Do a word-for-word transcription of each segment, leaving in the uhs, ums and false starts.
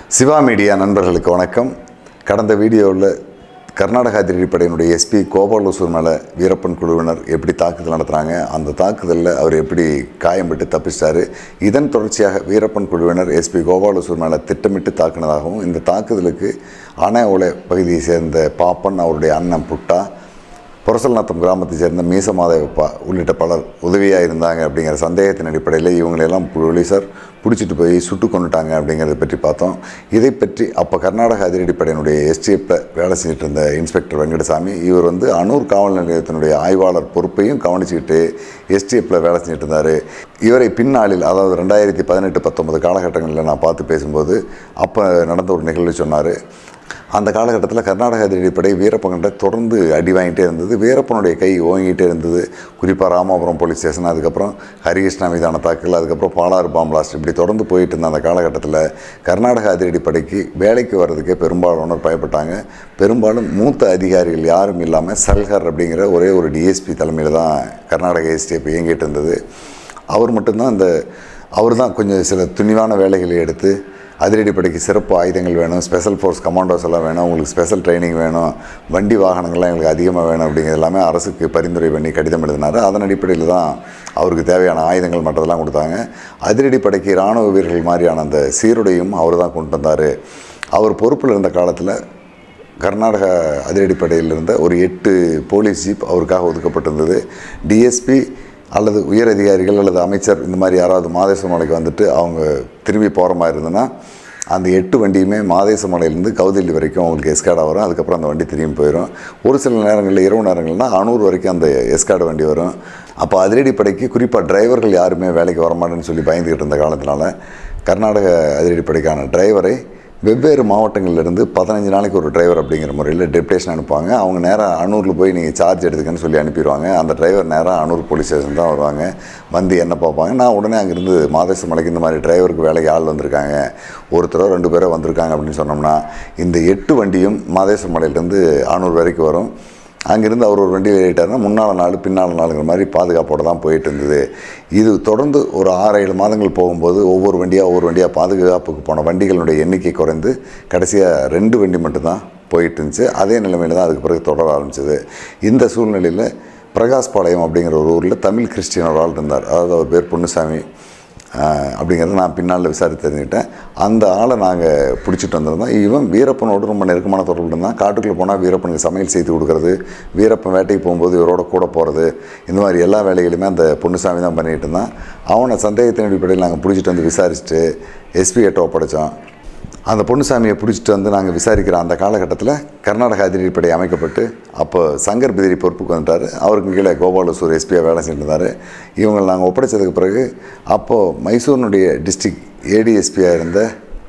Siva media நண்பர்களுக்கு வணக்கம். கடந்த வீடியோவில் கர்நாடக அதிரடிப்படையினுடைய எஸ்பி கோபாலசூர் மேலே வீரப்பன் குழுவினர் எப்படி தாக்குதல் நடத்துகிறாங்க, அந்த தாக்குதலில் அவர் எப்படி காயம்பட்டு தப்பிச்சார், இதன் தொடர்ச்சியாக வீரப்பன் குழுவினர் எஸ்பி கோபாலசூர் மேலே திட்டமிட்டு தாக்குனதாகவும், இந்த தாக்குதலுக்கு அணையோலை பகுதியை சேர்ந்த பாப்பன், அவருடைய அண்ணன் புட்டா, பொரசல்நாத்தம் கிராமத்தை சேர்ந்த மீசமாதேவப்பா உள்ளிட்ட பலர் உதவியாக இருந்தாங்க அப்படிங்கிற சந்தேகத்தின் அடிப்படையில் இவங்களெல்லாம் போலீஸார் பிடிச்சிட்டு போய் சுட்டு கொண்டுட்டாங்க அப்படிங்கிறத பற்றி பார்த்தோம். இதை பற்றி அப்போ கர்நாடக அதிரடிப்படையினுடைய எஸ்டிஎஃப்பில் வேலை செஞ்சுட்டு இருந்த இன்ஸ்பெக்டர் வெங்கடசாமி, இவர் வந்து அனூர் காவல் நிலையத்தினுடைய ஆய்வாளர் பொறுப்பையும் கவனிச்சுக்கிட்டு எஸ்டிஎஃப்பில் வேலை செஞ்சுட்டு இருந்தார். இவரை பின்னாளில், அதாவது ரெண்டாயிரத்தி பதினெட்டு பத்தொன்பது காலகட்டங்களில் நான் பார்த்து பேசும்போது அப்போ நடந்த ஒரு நிகழ்வு சொன்னார். அந்த காலகட்டத்தில் கர்நாடக அதிரடிப்படை வீரப்பன்கிட்ட தொடர்ந்து அடி வாங்கிட்டே இருந்தது. வீரப்பனுடைய கை ஓங்கிட்டே இருந்தது. குறிப்பாக ராமாபுரம் போலீஸ் ஸ்டேஷன், அதுக்கப்புறம் ஹரிகிருஷ்ணா மீதான தாக்கல், அதுக்கப்புறம் பாலாறு பாம் பிளாஸ்ட், இப்படி தொடர்ந்து போயிட்டு இருந்த அந்த காலகட்டத்தில் கர்நாடக அதிரடிப்படைக்கு வேலைக்கு வர்றதுக்கே பெரும்பாலானோர் பயப்பட்டாங்க. பெரும்பாலும் மூத்த அதிகாரிகள் யாரும் இல்லாமல் சல்ஹர் அப்படிங்கிற ஒரே ஒரு டிஎஸ்பி தலைமையில் தான் கர்நாடக எஸ்டிஎஃப் இயங்கிட்டு இருந்தது. அவர் மட்டும்தான் அந்த அவர் தான் கொஞ்சம் சில துணிவான வேலைகளை எடுத்து, அதிரடிப்படைக்கு சிறப்பு ஆயுதங்கள் வேணும், ஸ்பெஷல் ஃபோர்ஸ் கமாண்டோஸ் எல்லாம் வேணும், உங்களுக்கு ஸ்பெஷல் ட்ரைனிங் வேணும், வண்டி வாகனங்கள்லாம் எங்களுக்கு அதிகமாக வேணும் அப்படிங்கிறது எல்லாமே அரசுக்கு பரிந்துரை பண்ணி கடிதம் எழுதினார். அதன் அடிப்படையில் தான் அவருக்கு தேவையான ஆயுதங்கள் மற்றதெல்லாம் கொடுத்தாங்க. அதிரடிப்படைக்கு இராணுவ வீரர்கள் மாதிரியான அந்த சீருடையும் அவர் தான் கொண்டு வந்தார். அவர் பொறுப்பில் இருந்த காலத்தில் கர்நாடக அதிரடிப்படையில் இருந்த ஒரு எட்டு போலீஸ் ஜீப் அவருக்காக ஒதுக்கப்பட்டிருந்தது. டிஎஸ்பி அல்லது உயர் அதிகாரிகள் அல்லது அமைச்சர் இந்த மாதிரி யாராவது மாதேசமலைக்கு வந்துட்டு அவங்க திரும்பி போகிற மாதிரி இருந்ததுன்னா அந்த எட்டு வண்டியுமே மாதேசமலையிலேருந்து கவுதில்லி வரைக்கும் அவங்களுக்கு எஸ்கார்டாக வரும். அதுக்கப்புறம் அந்த வண்டி திரும்பி போயிடும். ஒரு சில நேரங்களில் இரவு நேரங்கள்னால் அனூர் வரைக்கும் அந்த எஸ்கார்டு வண்டி வரும். அப்போ அதிரடிப்படைக்கு குறிப்பாக டிரைவர்கள் யாருமே வேலைக்கு வரமாட்டேன்னு சொல்லி பயந்துக்கிட்டு இருந்த காலத்தினால கர்நாடக அதிரடிப்படைக்கான டிரைவரை வெவ்வேறு மாவட்டங்கள்லேருந்து பதினஞ்சு நாளைக்கு ஒரு டிரைவர் அப்படிங்கிற முறையில் டெப்டேஷன் அனுப்புவாங்க. அவங்க நேராக அனூரில் போய் நீங்கள் சார்ஜ் எடுத்துக்கன்னு சொல்லி அனுப்பிடுவாங்க. அந்த டிரைவர் நேராக அனூர் போலீஸ் ஸ்டேஷன் தான் வருவாங்க. வந்து என்ன பார்ப்பாங்க, நான் உடனே அங்கேருந்து மாதேசமலைக்கு இந்த மாதிரி டிரைவருக்கு வேலைக்கு ஆள் வந்திருக்காங்க, ஒருத்தரோ ரெண்டு பேரோ வந்திருக்காங்க அப்படின்னு சொன்னோம்னா இந்த எட்டு வண்டியும் மாதேசமலையிலேருந்து அனூர் வரைக்கும் வரும். அங்கேருந்து அவர் ஒரு வண்டி ஏறிட்டாருன்னா முன்னாள் நாள் பின்னால் நாளுங்கிற மாதிரி பாதுகாப்போடு தான் போயிட்டு இருந்தது. இது தொடர்ந்து ஒரு ஆறு ஏழு மாதங்கள் போகும்போது ஒவ்வொரு வண்டியாக ஒவ்வொரு வண்டியாக பாதுகாப்புக்கு போன வண்டிகளுடைய எண்ணிக்கை குறைந்து கடைசியாக ரெண்டு வண்டி மட்டும்தான் போயிட்டு இருந்துச்சு. அதே நிலைமையில் தான் அதுக்கு பிறகு தொடர ஆரம்பிச்சது. இந்த சூழ்நிலையில் பிரகாஷ்பாளையம் அப்படிங்கிற ஒரு ஊரில் தமிழ் கிறிஸ்டியன் ஒரு ஆள் இருந்தார். அதாவது அவர் பேர் பொன்னுசாமி அப்படிங்கிறத நான் பின்னால் விசாரித்து தெரிஞ்சுக்கிட்டேன். அந்த ஆளை நாங்கள் பிடிச்சிட்டு வந்திருந்தோம். இவன் வீரப்பனோடு ரொம்ப நெருக்கமான தொடர்பு இருந்தான். காட்டுக்குள்ளே போனால் வீரப்பனுக்கு சமையல் செய்து கொடுக்குறது, வீரப்பன் வேட்டைக்கு போகும்போது இவரோட கூட போகிறது, இந்த மாதிரி எல்லா வேலைகளுமே அந்த பொன்னுசாமி தான் பண்ணிகிட்டு இருந்தான். அவனை சந்தேகத்தின் அடிப்படையில் நாங்கள் பிடிச்சிட்டு வந்து விசாரிச்சுட்டு எஸ்பி கிட்ட ஒப்படைச்சோம். அந்த பொன்னுசாமியை பிடிச்சிட்டு வந்து நாங்கள் விசாரிக்கிற அந்த காலகட்டத்தில் கர்நாடக அதிரடிப்படை அமைக்கப்பட்டு அப்போ சங்கர் பிதிரி பொறுப்புக்கு வந்துட்டார். அவருக்கு கீழே கோபாலசூர் எஸ்பியாக வேலை செஞ்சுருந்தார். இவங்களை நாங்கள் ஒப்படைச்சதுக்கு பிறகு அப்போது மைசூரினுடைய டிஸ்ட்ரிக்ட் ஏடிஎஸ்பியாக இருந்த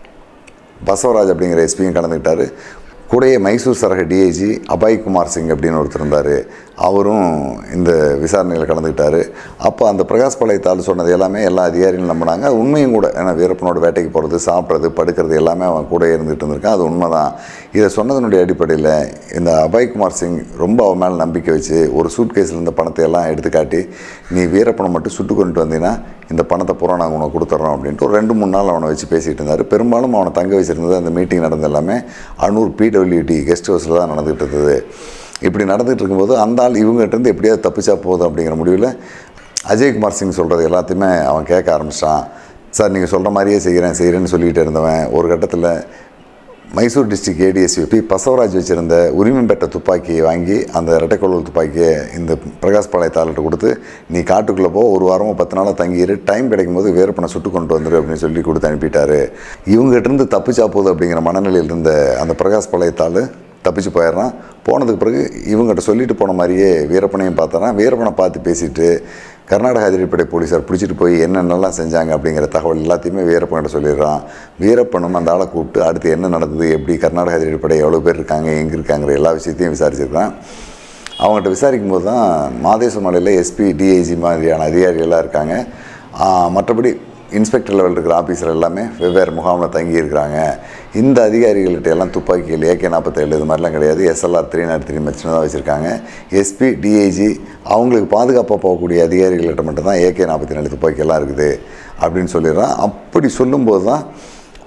பசவராஜ் அப்படிங்கிற எஸ்பியும் கலந்துக்கிட்டார். கூடயே மைசூர் சரக டிஐஜி அபாய்குமார் சிங் அப்படின்னு ஒருத்தர் இருந்தார். அவரும் இந்த விசாரணையில் கலந்துக்கிட்டார். அப்போ அந்த பிரகாஷ்பாளையத்தால் சொன்னது எல்லாமே எல்லா அதிகாரிகளும் நம்பினாங்க. அது உண்மையும் கூட. ஏன்னா வீரப்பனோட வேட்டைக்கு போகிறது, சாப்பிட்றது, படுக்கிறது எல்லாமே அவன் கூட இருந்துகிட்டு இருந்திருக்கான். அது உண்மை தான். இதை சொன்னதனுடைய அடிப்படையில் இந்த அபாய்குமார் சிங் ரொம்ப அவன் மேலே நம்பிக்கை வச்சு ஒரு சூட் கேஸில் இருந்த பணத்தை எல்லாம் எடுத்து காட்டி, நீ வீரப்பனை மட்டும் சுட்டு கொண்டு வந்தீங்கன்னா இந்த பணத்தை பூரா நாங்கள் உனக்கு கொடுத்துட்றோம் அப்படின்ட்டு ஒரு ரெண்டு மூணு நாள் அவனை வச்சு பேசிகிட்டு இருந்தார். பெரும்பாலும் அவனை தங்க வச்சுருந்தது அந்த மீட்டிங் நடந்த எல்லாமே அனூர் பிடபிள்யூடி கெஸ்ட் ஹவுஸில் தான் நடந்துகிட்டு இருந்தது. இப்படி நடந்துகிட்டு இருக்கும்போது அந்த ஆள் இவங்ககிட்டருந்து எப்படியாவது தப்பிச்சா போதும் அப்படிங்கிற முடிவில் அஜய்குமார் சிங் சொல்கிறது எல்லாத்தையுமே அவன் கேட்க ஆரம்பிச்சிட்டான். சார் நீங்கள் சொல்கிற மாதிரியே செய்கிறேன் செய்கிறேன்னு சொல்லிகிட்டு இருந்தவன் ஒரு கட்டத்தில் மைசூர் டிஸ்ட்ரிக்ட் ஏடிஎஸ்பி பசவராஜ் வச்சுருந்த உரிமம் பெற்ற துப்பாக்கியை வாங்கி, அந்த இரட்டைக்கொள்ளல் துப்பாக்கியை இந்த பிரகாஷ்பாளையத்தாள்கிட்ட கொடுத்து, நீ காட்டுக்குள்ளே போ, ஒரு வாரமாக பத்து நாளாக தங்கிடு, டைம் கிடைக்கும் போது வீரப்பனை சுட்டு கொண்டு வந்துரு அப்படின்னு சொல்லி கொடுத்து அனுப்பிட்டார். இவங்ககிட்டருந்து தப்பிச்சா போகுது அப்படிங்கிற மனநிலையில் இருந்த அந்த பிரகாஷ்பாளையத்தாள் தப்பிச்சு போயிடுறான். போனதுக்கு பிறகு இவங்ககிட்ட சொல்லிட்டு போன மாதிரியே வீரப்பனையும் பார்த்தாரான். வீரப்பனை பார்த்து பேசிட்டு கர்நாடக அதிரடிப்படை போலீஸார் பிடிச்சிட்டு போய் என்னென்னலாம் செஞ்சாங்க அப்படிங்கிற தகவல் எல்லாத்தையுமே வீரப்பன்கிட்ட சொல்லிடுறான். வீரப்பனும் அந்த ஆளை கூப்பிட்டு அடுத்து என்ன நடந்தது, எப்படி கர்நாடக அதிரடிப்படை எவ்வளோ பேர் இருக்காங்க, எங்கே இருக்காங்கிற எல்லா விஷயத்தையும் விசாரிச்சிருக்கான். அவங்ககிட்ட விசாரிக்கும் போது தான் மாதேசமலையில் எஸ்பி டிஐஜி மாதிரியான அதிகாரிகள்லாம் இருக்காங்க. மற்றபடி இன்ஸ்பெக்டர் லெவல் இருக்கிற ஆஃபீஸர் எல்லாமே வெவ்வேறு முகாமில் தங்கி இருக்கிறாங்க. இந்த அதிகாரிகள்கிட்ட எல்லாம் துப்பாக்கிகள் ஏகே நாற்பத்தேழு இது மாதிரிலாம் கிடையாது. எஸ்எல்ஆர் த்ரீ நாட் த்ரீ மச்சின தான் வச்சுருக்காங்க. எஸ்பி டிஐஜி அவங்களுக்கு பாதுகாப்பாக போகக்கூடிய அதிகாரிகள்கிட்ட மட்டும்தான் ஏகே நாற்பத்தி நாலு துப்பாக்கியெல்லாம் இருக்குது அப்படின்னு சொல்லிடுறான். அப்படி சொல்லும்போது தான்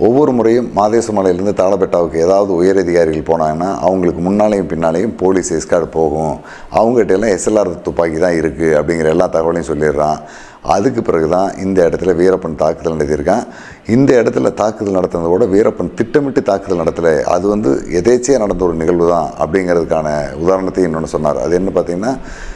ஒவ்வொரு முறையும் மாதேச மலையிலேருந்து தாளப்பேட்டாவுக்கு ஏதாவது உயரதிகாரிகள் போனாங்கன்னா அவங்களுக்கு முன்னாலேயும் பின்னாலேயும் போலீஸ் எஸ்கார்டு போகும், அவங்ககிட்ட எல்லாம் எஸ்எல்ஆர் துப்பாக்கி தான் இருக்குது அப்படிங்கிற எல்லா தகவலையும் சொல்லிடுறான். அதுக்கு பிறகு தான் இந்த இடத்துல வீரப்பன் தாக்குதல் நடத்தியிருக்கான். இந்த இடத்துல தாக்குதல் நடத்துனதை விட வீரப்பன் திட்டமிட்டு தாக்குதல் நடத்தலை, அது வந்து எதேச்சையாக நடந்த ஒரு நிகழ்வு தான் அப்படிங்கிறதுக்கான உதாரணத்தையும் இன்னொன்று சொன்னார். அது என்ன பார்த்திங்கன்னா,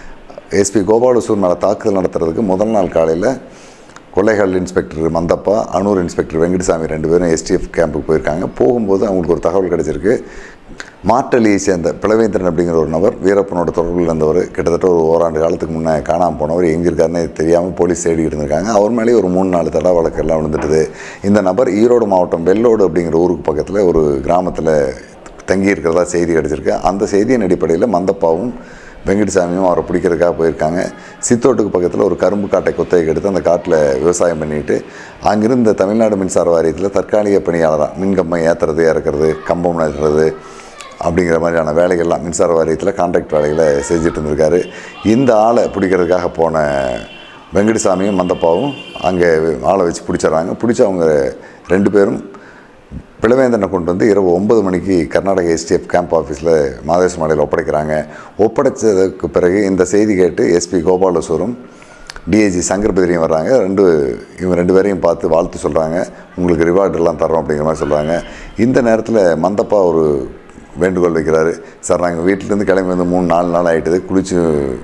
எஸ்பி கோபாலசூர் மேலே தாக்குதல் நடத்துறதுக்கு முதல் நாள் காலையில் கொள்ளைகள் இன்ஸ்பெக்டர் மந்தப்பா, அனூர் இன்ஸ்பெக்டர் வெங்கடசாமி ரெண்டு பேரும் எஸ்டிஎஃப் கேம்புக்கு போயிருக்காங்க. போகும்போது அவங்களுக்கு ஒரு தகவல் கிடச்சிருக்கு. மாட்டலியை சேர்ந்த பிளவேந்திரன் அப்படிங்கிற ஒரு நபர் வீரப்பனோட தொடர்பில் இருந்தவர், கிட்டத்தட்ட ஒரு ஓராண்டு காலத்துக்கு முன்னே காணாமல் போனவர், எங்கே இருக்காருன்னு தெரியாமல் போலீஸ் தேடிக்கிட்டு இருந்திருக்காங்க. அவர் மேலேயே ஒரு மூணு நாலு தடா வழக்கெல்லாம் விழுந்துட்டுது. இந்த நபர் ஈரோடு மாவட்டம் வெள்ளோடு அப்படிங்கிற ஊருக்கு பக்கத்தில் ஒரு கிராமத்தில் தங்கியிருக்கிறதா செய்தி கிடச்சிருக்கு. அந்த செய்தியின் அடிப்படையில் மந்தப்பாவும் வெங்கடசாமியும் அவரை பிடிக்கிறதுக்காக போயிருக்காங்க. சித்தோட்டுக்கு பக்கத்தில் ஒரு கரும்பு காட்டை குத்தகைக்கு எடுத்து அந்த காட்டில் விவசாயம் பண்ணிவிட்டு அங்கிருந்த தமிழ்நாடு மின்சார வாரியத்தில் தற்காலிக பணியாளராக மின்கம்பம் ஏற்றுறது, இறக்குறது, கம்பம் நடுறது அப்படிங்கிற மாதிரியான வேலைகள்லாம் மின்சார வாரியத்தில் கான்ட்ராக்ட் வேலைகளை செஞ்சுட்டு இருந்திருக்காரு. இந்த ஆளை பிடிக்கிறதுக்காக போன வெங்கடசாமியும் மந்தப்பாவும் அங்கே ஆளை வச்சு பிடிச்சிட்றாங்க. பிடிச்சி அவங்க ரெண்டு பேரும் பிளவேந்தனை கொண்டு வந்து இரவு ஒன்பது மணிக்கு கர்நாடக எஸ்டிஎஃப் கேம்ப் ஆஃபீஸில் மாதேச மலையில் ஒப்படைக்கிறாங்க. ஒப்படைச்சதுக்கு பிறகு இந்த செய்தி கேட்டு எஸ்பி கோபாலசூரும் டிஐஜி சங்கர் பத்ரியும் வர்றாங்க. ரெண்டு இவங்க ரெண்டு பேரையும் பார்த்து வாழ்த்து சொல்கிறாங்க, உங்களுக்கு ரிவார்டெல்லாம் தரோம் அப்படிங்கிற மாதிரி சொல்கிறாங்க. இந்த நேரத்தில் மந்தப்பா ஒரு வேண்டுகோள் வைக்கிறாரு. சார், நாங்கள் வீட்டிலேருந்து கிளம்பி வந்து மூணு நாலு நாள் ஆகிட்டுது, குளிச்சு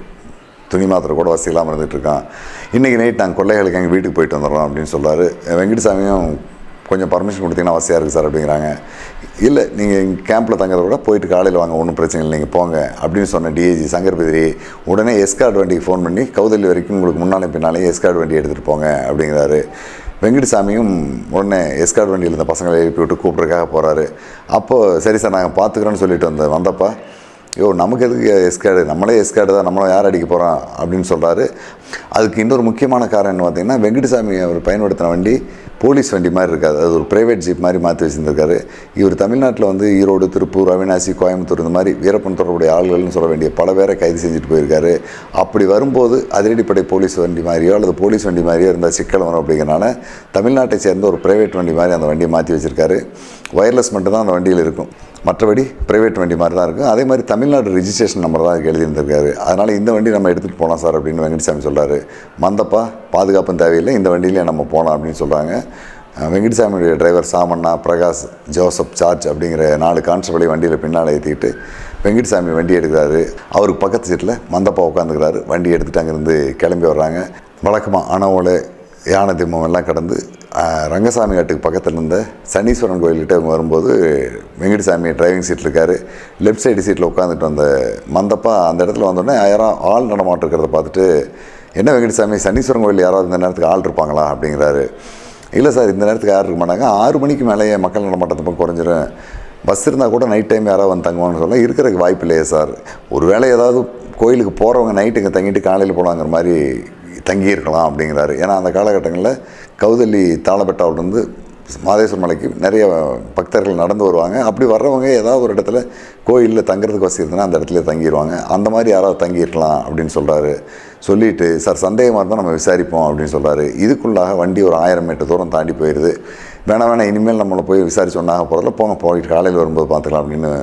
துணி மாத்திரை கூட வசதி இல்லாமல் இருந்துகிட்ருக்கான். இன்றைக்கி நைட் நாங்கள் கொள்ளைகளுக்கு எங்கள் வீட்டுக்கு போயிட்டு வந்துடுறோம் அப்படின்னு சொல்கிறாரு. வெங்கடசாமியும் கொஞ்சம் பர்மிஷன் கொடுத்தீங்கன்னா அவசியம் இருக்குது சார் அப்படிங்கிறாங்க. இல்லை, நீங்கள் எங்கள் கேம்பில் தங்கிறத விட போயிட்டு காலையில் வாங்க, ஒன்றும் பிரச்சனை இல்லை, நீங்கள் போங்க அப்படின்னு சொன்ன டிஐஜி சங்கர் பத்ரி உடனே எஸ்கார்டு வண்டிக்கு ஃபோன் பண்ணி கௌதல்லி வரைக்கும் உங்களுக்கு முன்னாலே பின்னாலே எஸ்கார்டு வண்டி எடுத்துகிட்டு போங்க அப்படிங்கிறாரு. வெங்கடசாமியும் உடனே எஸ்கார்டு வண்டியில் இருந்த பசங்களை எழுப்பி விட்டு கூப்பிட்றதுக்காக போகிறாரு. அப்போது சரி சார், நாங்கள் பார்த்துக்குறோன்னு சொல்லிட்டு வந்த வந்தப்பா, யோ நமக்கு எதுக்கு எஸ்கார்டு, நம்மளே எஸ்கார்டு தான், நம்மளை யார் அடிக்க போகிறோம் அப்படின்னு சொல்கிறாரு. அதுக்கு இன்னொரு முக்கியமான காரணம் என்ன பார்த்திங்கன்னா, வெங்கடசாமி அவர் பயன்படுத்தின வண்டி போலீஸ் வண்டி மாதிரி இருக்காது, அது ஒரு ப்ரைவேட் ஜீப் மாதிரி மாற்றி வச்சுருந்துருக்காரு. இவர் தமிழ்நாட்டில் வந்து ஈரோடு, திருப்பூர், அவினாசி, கோயம்புத்தூர் இந்த மாதிரி வீரப்பன் தொடர்புடைய ஆள்கள்னு சொல்ல வேண்டிய பல பேரை கைது செஞ்சுட்டு போயிருக்காரு. அப்படி வரும்போது அதிரடிப்படை போலீஸ் வண்டி மாதிரியோ அல்லது போலீஸ் வண்டி மாதிரியோ இருந்தால் சிக்கல் வரும் அப்படிங்கிறனால தமிழ்நாட்டை சேர்ந்த ஒரு ப்ரைவேட் வண்டி மாதிரி அந்த வண்டியை மாற்றி வச்சுருக்காரு. ஒயர்லெஸ் மட்டும் தான் அந்த வண்டியில் இருக்கும், மற்றபடி ப்ரைவேட் வண்டி மாதிரி தான் இருக்கும். அதே மாதிரி தமிழ்நாடு ரிஜிஸ்ட்ரேஷன் நம்பர் தான் அதுக்கு எழுதியிருந்திருக்காரு. அதனால் இந்த வண்டி நம்ம எடுத்துகிட்டு போகலாம் சார் அப்படின்னு வெங்கடசாமி சொல்கிறாரு. மந்தப்பா பாதுகாப்பும் தேவையில்லை, இந்த வண்டியிலே நம்ம போகலாம் அப்படின்னு சொல்கிறாங்க. வெங்கடசாமியுடைய driver Samanna, Prakash, Joseph, George அப்படிங்கிற நாலு கான்ஸ்டபிளை வண்டியில் பின்னால் ஏற்றிக்கிட்டு வெங்கடசாமி வண்டி எடுக்கிறாரு. அவருக்கு பக்கத்து சீட்டில் மந்தப்பா உட்காந்துக்கிறாரு. வண்டி எடுத்துகிட்டு அங்கேருந்து கிளம்பி வர்றாங்க. வழக்கமாக அணவோலை, யானை திம்மம் எல்லாம் கடந்து ரங்கசாமி காட்டுக்கு பக்கத்தில் இருந்த சனீஸ்வரன் கோயில்கிட்ட அவங்க வரும்போது வெங்கடசாமி டிரைவிங் சீட்டில் இருக்கார். லெஃப்ட் சைடு சீட்டில் உட்காந்துட்டு வந்த மந்தப்பா அந்த இடத்துல வந்தோடனே யாரும் ஆள் நடமாட்டம் இருக்கிறத பார்த்துட்டு, என்ன வெங்கடசாமி, சனீஸ்வரன் கோயில் யாராவது இந்த நேரத்துக்கு ஆள் இருப்பாங்களா அப்படிங்கிறாரு. இல்லை சார், இந்த நேரத்துக்கு யாரும் இருக்க மாட்டாங்க, ஆறு மணிக்கு மேலேயே மக்கள் நடமாட்டத்தை குறைஞ்சிரும், பஸ் இருந்தால் கூட நைட் டைம் யாராவது வந்து தங்குவாங்கன்னு சொல்ல இருக்கிறதுக்கு வாய்ப்பு இல்லையே சார். ஒரு வேளை ஏதாவது கோயிலுக்கு போகிறவங்க நைட்டு இங்கே தங்கிட்டு காலையில் போகலாங்கிற மாதிரி தங்கியிருக்கலாம் அப்படிங்கிறாரு. ஏன்னா அந்த காலகட்டங்களில் கௌதல்லி தாளப்பேட்டாவிலிருந்து மாதேஸ்வர மலைக்கு நிறைய பக்தர்கள் நடந்து வருவாங்க. அப்படி வர்றவங்க ஏதாவது ஒரு இடத்துல கோயிலில் தங்குறதுக்கு வசதி இருந்ததுன்னா அந்த இடத்துல தங்கிடுவாங்க. அந்த மாதிரி யாராவது தங்கியிருக்கலாம் அப்படின்னு சொல்கிறாரு. சொல்லிவிட்டு, சார் சந்தேகமாக இருந்தால் நம்ம விசாரிப்போம் அப்படின்னு சொல்கிறாரு. இதுக்குள்ளாக வண்டி ஒரு ஆயிரம் மீட்டர் தூரம் தாண்டி போயிடுது. வேணாம் வேணாம், இனிமேல் நம்மளை போய் விசாரிச்சு ஒன்றாக போகிறதில்ல, போங்க போயிட்டு காலையில் வரும்போது பார்த்துக்கலாம் அப்படின்னு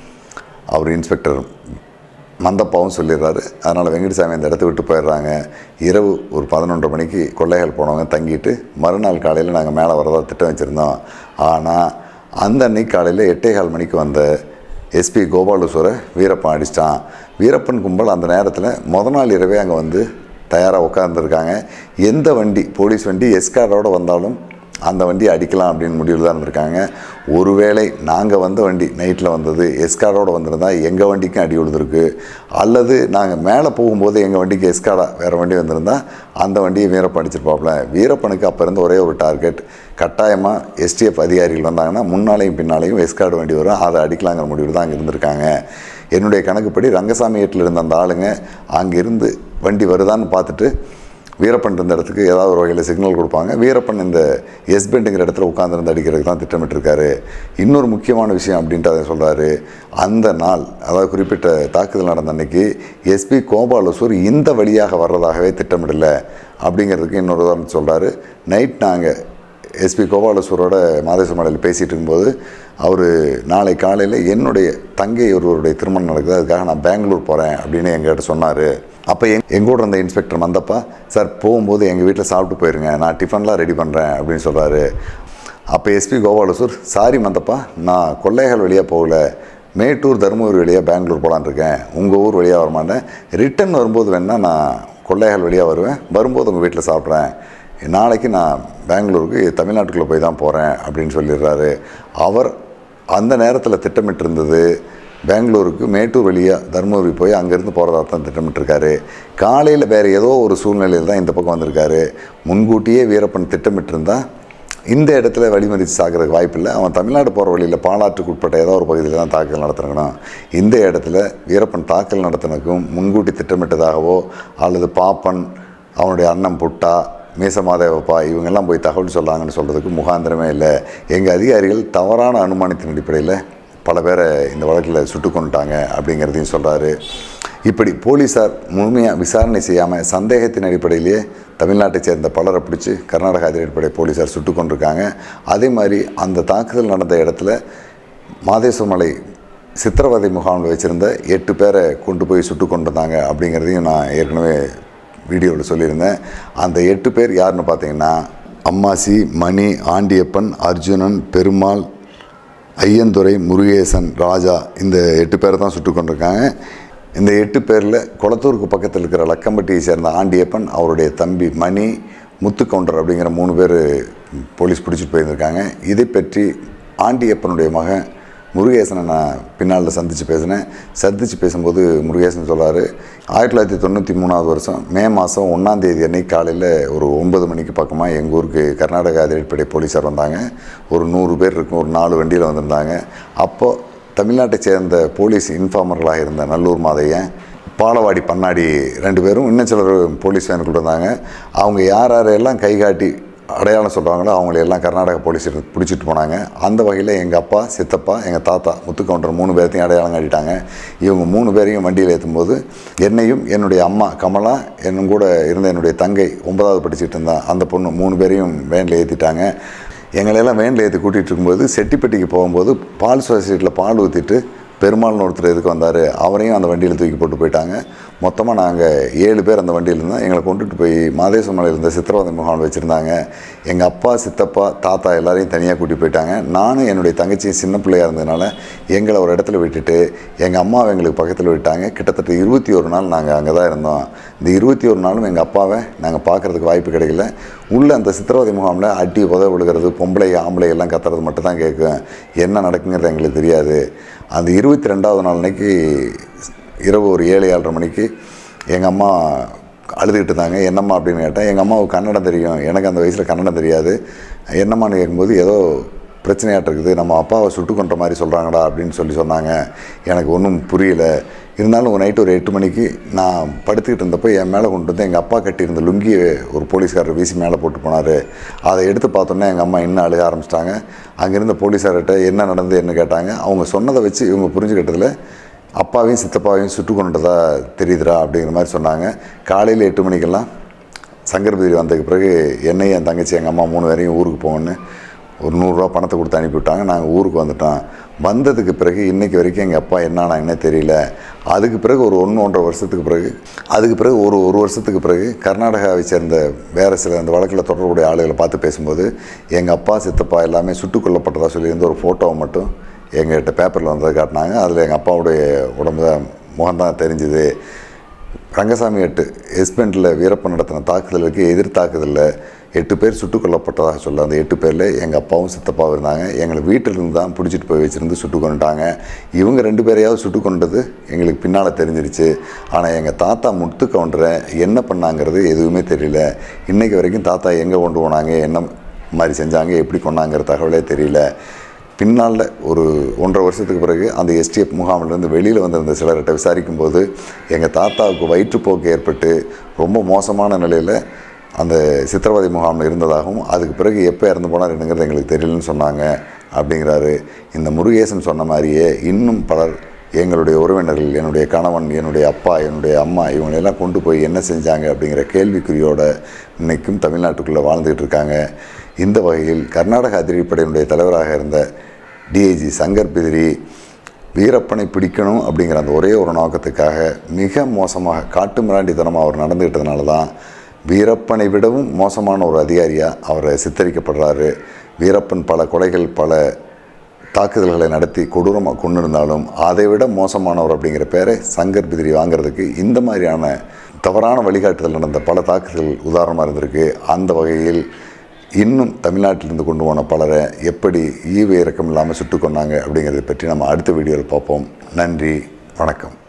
அவர் இன்ஸ்பெக்டர் மந்தப்பாவும் சொல்லிடுறாரு. அதனால் வெங்கடசாமி அந்த இடத்த விட்டு போயிடுறாங்க. இரவு ஒரு பதினொன்றரை மணிக்கு கொள்ளைகள் போனவங்க தங்கிட்டு மறுநாள் காலையில் நாங்கள் மேலே வரதா திட்டம் வச்சுருந்தோம். ஆனால் அந்த அன்னைக்கு காலையில் எட்டே கால் மணிக்கு வந்த எஸ்பி கோபாலசூரை வீரப்பன் அடிச்சிட்டான். வீரப்பன் கும்பல் அந்த நேரத்தில் முத நாள் இரவே அங்கே வந்து தயாராக உட்காந்துருக்காங்க. எந்த வண்டி போலீஸ் வண்டி எஸ்கார்டோடு வந்தாலும் அந்த வண்டியை அடிக்கலாம் அப்படின்னு முடிவில் தான் இருந்திருக்காங்க. ஒருவேளை நாங்கள் வந்த வண்டி நைட்டில் வந்தது எஸ்கார்டோடு வந்திருந்தால் எங்கள் வண்டிக்கும் அடி விழுந்திருக்கு, அல்லது நாங்கள் மேலே போகும்போது எங்கள் வண்டிக்கு எஸ்கார்டாக வேறு வண்டி வந்திருந்தால் அந்த வண்டியை வீரப்பன் அடிச்சிருப்பாப்புல. வீரப்பனுக்கு அப்போ இருந்து ஒரே ஒரு டார்கெட், கட்டாயமாக எஸ்டிஎஃப் அதிகாரிகள் வந்தாங்கன்னா முன்னாலேயும் பின்னாலேயும் எஸ்கார்டு வண்டி வரும், அதை அடிக்கலாங்கிற முடிவில் தான் அங்கே இருந்திருக்காங்க. என்னுடைய கணக்குப்படி ரங்கசாமி ஏட்டில் இருந்த அந்த ஆளுங்க அங்கேருந்து வண்டி வருதான்னு பார்த்துட்டு வீரப்பன் இருந்த இடத்துக்கு ஏதாவது ஒரு வகையில் சிக்னல் கொடுப்பாங்க. வீரப்பன் இந்த எஸ்பெண்டுங்கிற இடத்துல உட்காந்துருந்து அடிக்கிறதுக்கு தான் திட்டமிட்டிருக்காரு. இன்னொரு முக்கியமான விஷயம் அப்படின்ட்டு அதை சொல்கிறாரு. அந்த நாள், அதாவது குறிப்பிட்ட தாக்குதல் நடந்த அன்னைக்கு எஸ்பி கோபாலசூர் இந்த வழியாக வர்றதாகவே திட்டமிடலை அப்படிங்கிறதுக்கு இன்னொரு உதாரணம் சொல்கிறாரு. நைட் நாங்கள் எஸ்பி கோபாலசூரோட மாதேஸ்வர மலையில் பேசிகிட்டு இருக்கும்போது அவர் நாளை காலையில் என்னுடைய தங்கை ஒருவருடைய திருமணம் நடக்குது, அதுக்காக நான் பெங்களூர் போகிறேன் அப்படின்னு எங்கள்கிட்ட சொன்னார். அப்போ எங் எங்கூட இருந்த இன்ஸ்பெக்டர் வந்தப்பா, சார் போகும்போது எங்கள் வீட்டில் சாப்பிட்டு போயிருங்க, நான் டிஃபன்லாம் ரெடி பண்ணுறேன் அப்படின்னு சொல்கிறாரு. அப்போ எஸ்பி கோபாலசூர், சாரி மந்தப்பா, நான் கொள்ளைகள் வழியாக போகல, மேட்டூர் தருமபுரி வழியாக பெங்களூர் போகலான்னு இருக்கேன், உங்கள் ஊர் வழியாக வரமாட்டேன், ரிட்டன் வரும்போது வேணால் நான் கொள்ளைகள் வழியாக வருவேன், வரும்போது உங்கள் வீட்டில் சாப்பிட்றேன், நாளைக்கு நான் பெங்களூருக்கு தமிழ்நாட்டுக்குள்ளே போய் தான் போகிறேன் அப்படின்னு சொல்லிடுறாரு. அவர் அந்த நேரத்தில் திட்டமிட்டிருந்தது பெங்களூருக்கு மேட்டூர் வழியாக தருமபுரி போய் அங்கேருந்து போகிறதா தான் திட்டமிட்டிருக்காரு. காலையில் வேறு ஏதோ ஒரு சூழ்நிலையில் தான் இந்த பக்கம் வந்திருக்காரு. முன்கூட்டியே வீரப்பன் திட்டமிட்டிருந்தால் இந்த இடத்துல வழிமறித்து சாக்கிறதுக்கு வாய்ப்பில்லை. அவன் தமிழ்நாடு போகிற வழியில் பாலாற்றுக்கு உட்பட்ட ஏதோ ஒரு பகுதியில் தான் தாக்கல் நடத்தணும். இந்த இடத்துல வீரப்பன் தாக்கல் நடத்தினதுக்கும் முன்கூட்டி திட்டமிட்டதாகவோ அல்லது பாப்பன், அவனுடைய அண்ணன் புட்டா, மீசமாதேவப்பா இவங்கெல்லாம் போய் தகவல் சொல்லாங்கன்னு சொல்கிறதுக்கு முகாந்திரமே இல்லை. எங்கள் அதிகாரிகள் தவறான அனுமானத்தின் அடிப்படையில் பல பேரை இந்த வழக்கில் சுட்டு கொண்டுட்டாங்க அப்படிங்கிறதையும் சொல்கிறாரு. இப்படி போலீஸார் முழுமையாக விசாரணை செய்யாமல் சந்தேகத்தின் அடிப்படையிலேயே தமிழ்நாட்டை சேர்ந்த பலரை பிடிச்சி கர்நாடக அதிரடிப்படை போலீஸார் சுட்டு கொண்டிருக்காங்க. அதே மாதிரி அந்த தாக்குதல் நடந்த இடத்துல மாதேஸ்வர மலை சித்திரவதை முகாமில் வச்சுருந்த எட்டு பேரை கொண்டு போய் சுட்டு கொண்டிருந்தாங்க அப்படிங்கிறதையும் நான் ஏற்கனவே வீடியோவில் சொல்லியிருந்தேன். அந்த எட்டு பேர் யாருன்னு பார்த்தீங்கன்னா அம்மாசி, மணி, ஆண்டியப்பன், அர்ஜுனன், பெருமாள், ஐயந்துரை, முருகேசன், ராஜா, இந்த எட்டு பேரை தான் சுட்டு கொண்டிருக்காங்க. இந்த எட்டு பேரில் குளத்தூருக்கு பக்கத்தில் இருக்கிற லக்கம்பட்டியை சேர்ந்த ஆண்டியப்பன், அவருடைய தம்பி மணி, முத்துக்கவுண்டர் அப்படிங்கிற மூணு பேர் போலீஸ் பிடிச்சிட்டு போயிருந்திருக்காங்க. இதை பற்றி ஆண்டியப்பனுடைய மகன் முருகேசனை நான் பின்னால் சந்தித்து பேசினேன். சந்தித்து பேசும்போது முருகேசன் சொல்கிறார், ஆயிரத்தி தொள்ளாயிரத்தி தொண்ணூற்றி மூணாவது வருஷம் மே மாதம் ஒன்றாந்தேதி அன்னைக்கு காலையில் ஒரு ஒன்பது மணிக்கு பக்கமாக எங்கள் ஊருக்கு கர்நாடக அதிரடிப்படை போலீஸார் வந்தாங்க. ஒரு நூறு பேர் இருக்கும், ஒரு நாலு வண்டியில் வந்திருந்தாங்க. அப்போது தமிழ்நாட்டை சேர்ந்த போலீஸ் இன்ஃபார்மர்களாக இருந்த நல்லூர் மாதையன், பாலவாடி பன்னாடி ரெண்டு பேரும், இன்னும் சிலர் போலீஸ் வேனுக்குள்ள இருந்தாங்க. அவங்க யார் யாரெல்லாம் கை காட்டி அடையாளம் சொல்கிறாங்களோ அவங்களையெல்லாம் கர்நாடக போலீஸ் பிடிச்சிட்டு போனாங்க. அந்த வகையில் எங்கள் அப்பா, சித்தப்பா, எங்கள் தாத்தா முத்துக்கவுண்டர் மூணு பேர்த்தையும் அடையாளம் காட்டிட்டாங்க. இவங்க மூணு பேரையும் வண்டியில் ஏற்றும்போது என்னையும் என்னுடைய அம்மா கமலா, என்னும் கூட இருந்த என்னுடைய தங்கை ஒன்பதாவது படிச்சுட்டு இருந்தான் அந்த பொண்ணு, மூணு பேரையும் வேனில் ஏற்றிட்டாங்க. எங்களையெல்லாம் வேனில் ஏற்றி கூட்டிகிட்டு இருக்கும்போது செட்டிப்பட்டிக்கு போகும்போது பால் சொசைட்டியில் பால் ஊற்றிட்டு பெருமாள்னு ஒருத்தர் எதுக்கு வந்தார், அவரையும் அந்த வண்டியில் தூக்கி போட்டு போயிட்டாங்க. மொத்தமாக நாங்கள் ஏழு பேர் அந்த வண்டியில் இருந்தோம். எங்களை கொண்டுட்டு போய் மாதேஸ்வர மலையில் இருந்த சித்திரவதை முகாம் வச்சுருந்தாங்க. எங்கள் அப்பா, சித்தப்பா, தாத்தா எல்லாரையும் தனியாக கூட்டி போயிட்டாங்க. நானும் என்னுடைய தங்கச்சியும் சின்ன பிள்ளையாக இருந்ததுனால எங்களை ஒரு இடத்துல விட்டுட்டு எங்கள் அம்மாவை எங்களுக்கு பக்கத்தில் விட்டாங்க. கிட்டத்தட்ட இருபத்தி ஒரு நாள் நாங்கள் அங்கே தான் இருந்தோம். இந்த இருபத்தி ஒரு நாளும் எங்கள் அப்பாவை நாங்கள் பார்க்குறதுக்கு வாய்ப்பு கிடைக்கல. உள்ளே அந்த சித்திரவதை முகாமில் அடி உத விழுகிறது, பொம்பளை ஆம்பளை எல்லாம் கத்துறது மட்டும் தான் கேட்கும். என்ன நடக்குங்கிறது எங்களுக்கு தெரியாது. அந்த இருபத்தி ரெண்டாவது நாள் அன்னைக்கு இரவு ஒரு ஏழு ஏழரை மணிக்கு எங்கள் அம்மா அழுதுகிட்டு இருந்தாங்க. என்னம்மா அப்படின்னு கேட்டேன். எங்கள் அம்மாவுக்கு கன்னடம் தெரியும், எனக்கு அந்த வயசில் கன்னடம் தெரியாது. என்னம்மான்னு கேட்கும்போது ஏதோ பிரச்சனையாட்டு இருக்குது, நம்ம அப்பாவை சுட்டு கொன்ற மாதிரி சொல்கிறாங்கடா அப்படின்னு சொல்லி சொன்னாங்க. எனக்கு ஒன்றும் புரியல. இருந்தாலும் ஒரு நைட்டு ஒரு எட்டு மணிக்கு நான் படுத்துக்கிட்டு இருந்தப்போ என் மேலே கொண்டு வந்து எங்கள் அப்பா கட்டியிருந்த லுங்கியை ஒரு போலீஸ்காரர் வீசி மேலே போட்டு போனார். அதை எடுத்து பார்த்தோன்னே எங்கள் அம்மா இன்னும் அழுக ஆரம்பிச்சிட்டாங்க. அங்கேருந்த போலீஸார்கிட்ட என்ன நடந்தது என்ன கேட்டாங்க. அவங்க சொன்னதை வச்சு இவங்க புரிஞ்சுக்கிட்டதில் அப்பாவையும் சித்தப்பாவையும் சுட்டு கொண்டதா தெரியுதுரா அப்படிங்கிற மாதிரி சொன்னாங்க. காலையில் எட்டு மணிக்கெல்லாம் சங்கரபதி வந்ததுக்கு பிறகு என்னையும் என் தங்கச்சி எங்கள் அம்மா மூணு பேரையும் ஊருக்கு போகணுன்னு ஒரு நூறுரூவா பணத்தை கொடுத்து அனுப்பிவிட்டாங்க. நாங்கள் ஊருக்கு வந்துட்டோம். வந்ததுக்கு பிறகு இன்றைக்கி வரைக்கும் எங்கள் அப்பா என்னன்னா என்ன தெரியல. அதுக்கு பிறகு ஒரு ஒன்று ஒன்றரை வருஷத்துக்கு பிறகு அதுக்கு பிறகு ஒரு ஒரு வருஷத்துக்கு பிறகு கர்நாடகாவை சேர்ந்த வேறு சில அந்த வழக்கில் தொடர்புடைய ஆளுகளை பார்த்து பேசும்போது எங்கள் அப்பா, சித்தப்பா எல்லாமே சுட்டுக் கொல்லப்பட்டதாக சொல்லியிருந்த ஒரு ஃபோட்டோவை மட்டும் எங்கள்கிட்ட பேப்பரில் வந்ததை காட்டினாங்க. அதில் எங்கள் அப்பாவுடைய உடம்பு தான் முகம்தான் தெரிஞ்சுது. ரங்கசாமி எட்டு எஸ்பெண்டில் வீரப்பன் நடத்தின தாக்குதலுக்கு எதிர் தாக்குதலில் எட்டு பேர் சுட்டுக் கொல்லப்பட்டதாக சொல்ல அந்த எட்டு பேரில் எங்கள் அப்பாவும் சித்தப்பாவும் இருந்தாங்க. எங்களை வீட்டிலிருந்து தான் பிடிச்சிட்டு போய் வச்சுருந்து சுட்டு கொண்டுட்டாங்க. இவங்க ரெண்டு பேரையாவது சுட்டு கொண்டது எங்களுக்கு பின்னால் தெரிஞ்சிருச்சு. ஆனால் எங்கள் தாத்தா முத்து கவுண்டரை என்ன பண்ணாங்கிறது எதுவுமே தெரியல. இன்றைக்கு வரைக்கும் தாத்தா எங்கே கொண்டு போனாங்க, என்ன மாதிரி செஞ்சாங்க, எப்படி கொண்டாங்கிற தகவலே தெரியல. பின்னால் ஒரு ஒன்றரை வருஷத்துக்கு பிறகு அந்த எஸ்டிஎஃப் முகாமிலிருந்து வெளியில் வந்திருந்த சிலர்கிட்ட விசாரிக்கும்போது எங்கள் தாத்தாவுக்கு வயிற்றுப்போக்கு ஏற்பட்டு ரொம்ப மோசமான நிலையில் அந்த சித்திரவதை முகாமில் இருந்ததாகவும் அதுக்கு பிறகு எப்போ இறந்து போனார் என்னங்கிறது எங்களுக்கு தெரியலன்னு சொன்னாங்க அப்படிங்கிறாரு. இந்த முருகேசன் சொன்ன மாதிரியே இன்னும் பலர் எங்களுடைய உறவினர்கள், என்னுடைய கணவன், என்னுடைய அப்பா, என்னுடைய அம்மா இவங்களெல்லாம் கொண்டு போய் என்ன செஞ்சாங்க அப்படிங்கிற கேள்விக்குறியோடு இன்றைக்கும் தமிழ்நாட்டுக்குள்ளே வாழ்ந்துகிட்டு இருக்காங்க. இந்த வகையில் கர்நாடக அதிரடிப்படையினுடைய தலைவராக இருந்த டிஐஜி சங்கர் பிதிரி வீரப்பனை பிடிக்கணும் அப்படிங்கிற அந்த ஒரே ஒரு நோக்கத்துக்காக மிக மோசமாக காட்டு மிராண்டித்தனமாக அவர் நடந்துக்கிட்டதுனால தான் வீரப்பனை விடவும் மோசமான ஒரு அதிகாரியாக அவரை சித்தரிக்கப்படுறாரு. வீரப்பன் பல கொலைகள் பல தாக்குதல்களை நடத்தி கொடூரமாக கொண்டு இருந்தாலும் அதை விட மோசமானவர் அப்படிங்கிற பேரை சங்கர் பிதிரி வாங்கிறதுக்கு இந்த மாதிரியான தவறான வழிகாட்டுதல் நடந்த பல தாக்குதல்கள் உதாரணமாக இருந்திருக்கு. அந்த வகையில் இன்னும் தமிழ்நாட்டிலிருந்து கொண்டு போன பலரை எப்படி ஈவு இறக்கம் இல்லாமல் சுட்டு கொண்டாங்க அப்படிங்கிறத பற்றி நம்ம அடுத்த வீடியோவில் பார்ப்போம். நன்றி, வணக்கம்.